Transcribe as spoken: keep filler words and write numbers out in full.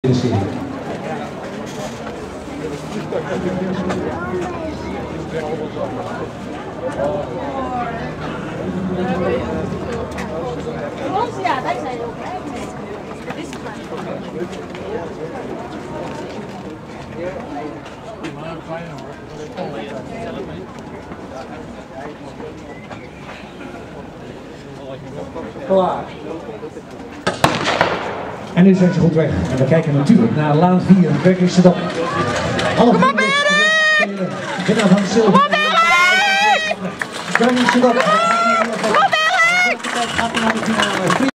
Ja, wij zijn ook blij mee. Dit is Klaar. En nu zijn ze goed weg. En we kijken natuurlijk naar laan vier. Kijk eens dat. Half Kom op, Erik! Winnaar van de zilver. Kom op, Erik! Kijk eens dat. Kom op, Erik! Gaat naar de finale.